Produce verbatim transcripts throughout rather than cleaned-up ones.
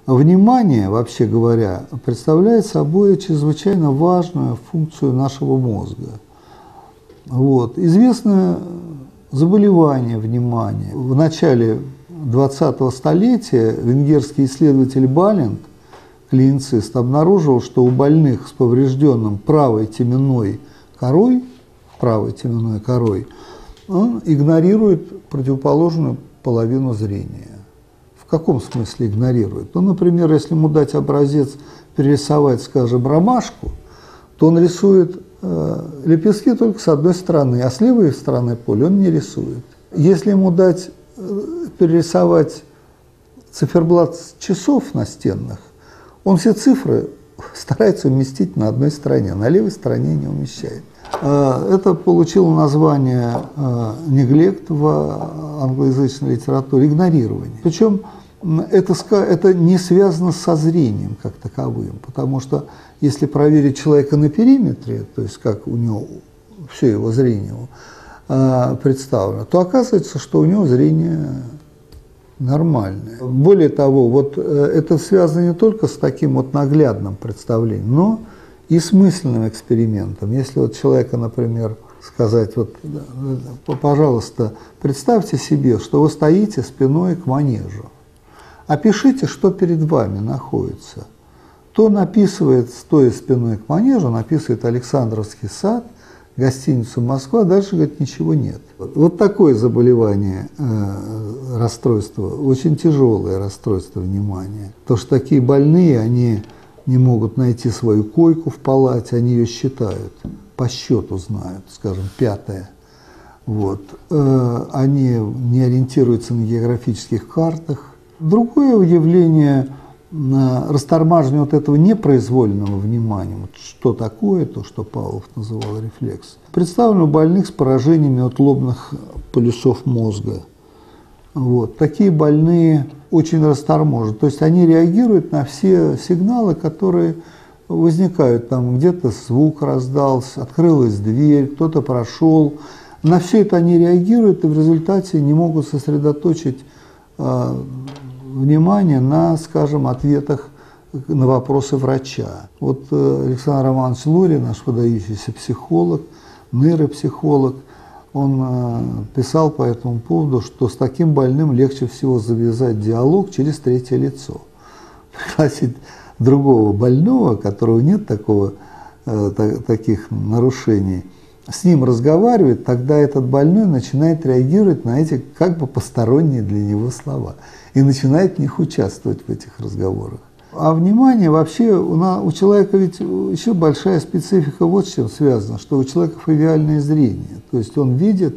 Внимание, вообще говоря, представляет собой чрезвычайно важную функцию нашего мозга. Вот. Известно заболевание внимания. В начале двадцатого столетия венгерский исследователь Балент, клиницист, обнаружил, что у больных с поврежденным правой теменной корой, правой теменной корой, он игнорирует противоположную половину зрения. В каком смысле игнорирует? Ну, например, если ему дать образец перерисовать, скажем, ромашку, то он рисует э, лепестки только с одной стороны, а с левой стороны поля он не рисует. Если ему дать э, перерисовать циферблат часов настенных, он все цифры старается уместить на одной стороне, на левой стороне не умещает. Это получило название неглект в англоязычной литературе, игнорирование. Причем это, это не связано со зрением как таковым, потому что если проверить человека на периметре, то есть как у него все его зрение представлено, то оказывается, что у него зрение нормальное. Более того, вот это связано не только с таким вот наглядным представлением, но и с мысленным экспериментом. Если вот человека, например, сказать, вот, пожалуйста, представьте себе, что вы стоите спиной к манежу, опишите, что перед вами находится, то написывает, стоя спиной к манежу, написывает Александровский сад, гостиницу Москва, дальше, говорит, ничего нет. Вот такое заболевание, э, расстройство, очень тяжелое расстройство внимания. То, что такие больные, они не могут найти свою койку в палате, они ее считают, по счету знают, скажем, пятая. Вот. Э, они не ориентируются на географических картах. Другое явление растормаживание вот этого непроизвольного внимания, вот что такое то, что Павлов называл рефлекс, представлено у больных с поражениями от лобных полюсов мозга. Вот. Такие больные очень расторможены, то есть они реагируют на все сигналы, которые возникают, там где-то звук раздался, открылась дверь, кто-то прошел. На все это они реагируют и в результате не могут сосредоточить э, внимание на, скажем, ответах на вопросы врача. Вот э, Александр Романович Лурий, наш выдающийся психолог, нейропсихолог, он э, писал по этому поводу, что с таким больным легче всего завязать диалог через третье лицо. Пригласить другого больного, у которого нет такого, э, та, таких нарушений, с ним разговаривать, тогда этот больной начинает реагировать на эти как бы посторонние для него слова и начинает в них участвовать в этих разговорах. А внимание вообще, у, нас, у человека ведь еще большая специфика вот с чем связана, что у человека фовиальное зрение, то есть он видит,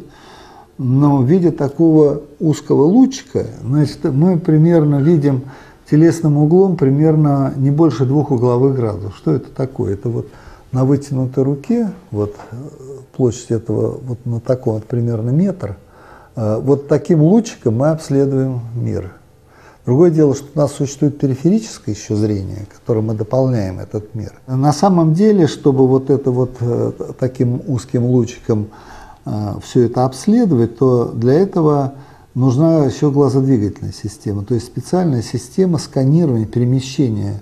но видит такого узкого лучика, значит, мы примерно видим телесным углом примерно не больше двух угловых градусов. Что это такое? Это вот на вытянутой руке, вот площадь этого, вот на таком вот примерно метр, вот таким лучиком мы обследуем мир. Другое дело, что у нас существует периферическое еще зрение, которым мы дополняем этот мир. На самом деле, чтобы вот это вот таким узким лучиком все это обследовать, то для этого нужна еще глазодвигательная система, то есть специальная система сканирования, перемещения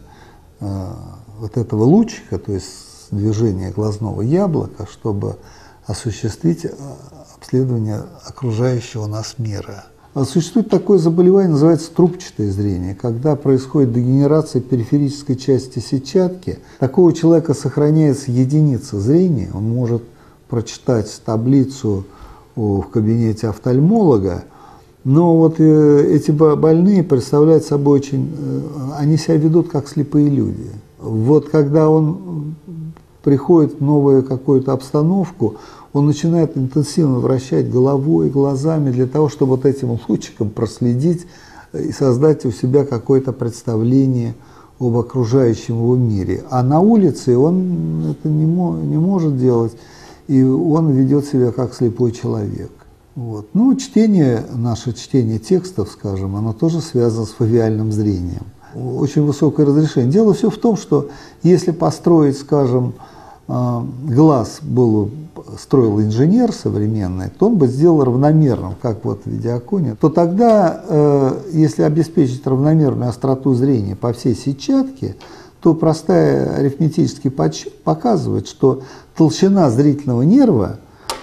вот этого лучика, то есть движение глазного яблока, чтобы осуществить обследование окружающего нас мира. Существует такое заболевание, называется трубчатое зрение, когда происходит дегенерация периферической части сетчатки. Такого человека сохраняется единица зрения, он может прочитать таблицу в кабинете офтальмолога, но вот эти больные представляют собой очень, они себя ведут как слепые люди. Вот когда он приходит в новую какую-то обстановку, он начинает интенсивно вращать головой, глазами для того, чтобы вот этим лучиком проследить и создать у себя какое-то представление об окружающем его мире. А на улице он это не, мо не может делать, и он ведет себя как слепой человек. Вот. Ну, чтение, наше чтение текстов, скажем, оно тоже связано с фовиальным зрением. Очень высокое разрешение. Дело все в том, что если построить, скажем, глаз был строил инженер современный, то он бы сделал равномерным, как вот в видеоконе, то тогда, э, если обеспечить равномерную остроту зрения по всей сетчатке, то простая арифметический подсчет показывает, что толщина зрительного нерва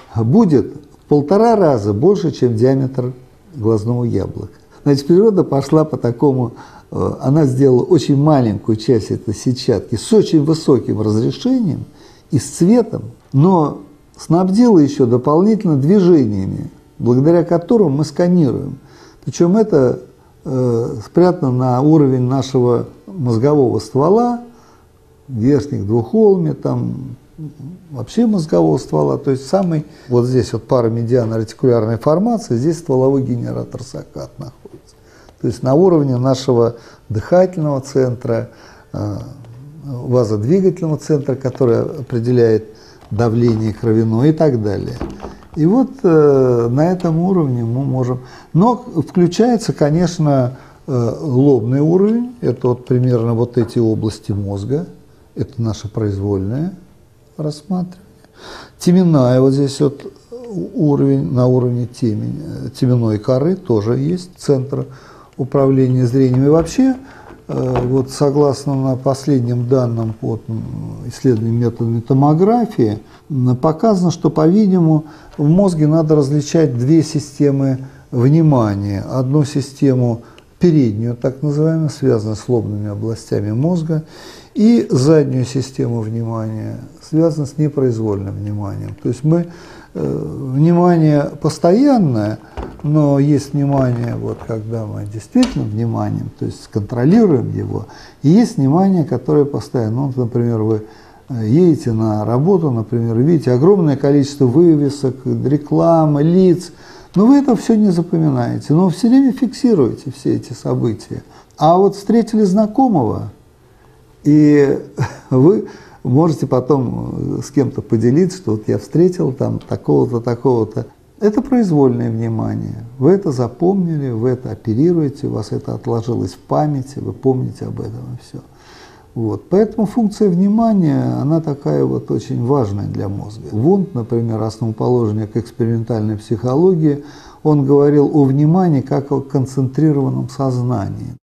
будет в полтора раза больше, чем диаметр глазного яблока. Значит, природа пошла по такому, э, она сделала очень маленькую часть этой сетчатки с очень высоким разрешением и с цветом, но снабдила еще дополнительно движениями, благодаря которым мы сканируем. Причем это э, спрятано на уровень нашего мозгового ствола, верхних двухholme, там вообще мозгового ствола, то есть самый, вот здесь вот парамедиано-ретикулярная формация, здесь стволовой генератор саккат находится. То есть на уровне нашего дыхательного центра, э, вазодвигательного центра, который определяет давление кровяное и так далее. И вот э, на этом уровне мы можем... Но включается, конечно, э, лобный уровень, это вот примерно вот эти области мозга, это наше произвольное рассматривание. Теменная, вот здесь вот уровень, на уровне темени, теменной коры тоже есть центр управления зрением. И вообще, вот согласно на последним данным по исследованию методами томографии, показано, что, по-видимому, в мозге надо различать две системы внимания. Одну систему переднюю, так называемую, связанную с лобными областями мозга, и заднюю систему внимания, связанную с непроизвольным вниманием. То есть мы, э, внимание постоянное, но есть внимание, вот, когда мы действительно вниманием, то есть контролируем его, и есть внимание, которое постоянно. Ну, например, вы едете на работу, например, видите огромное количество вывесок, рекламы, лиц, но вы это все не запоминаете, но все время фиксируете все эти события. А вот встретили знакомого, и вы можете потом с кем-то поделиться, что вот я встретил там такого-то, такого-то. Это произвольное внимание. Вы это запомнили, вы это оперируете, у вас это отложилось в памяти, вы помните об этом и все. Вот. Поэтому функция внимания, она такая вот очень важная для мозга. Вунд, например, основоположник экспериментальной психологии, он говорил о внимании как о концентрированном сознании.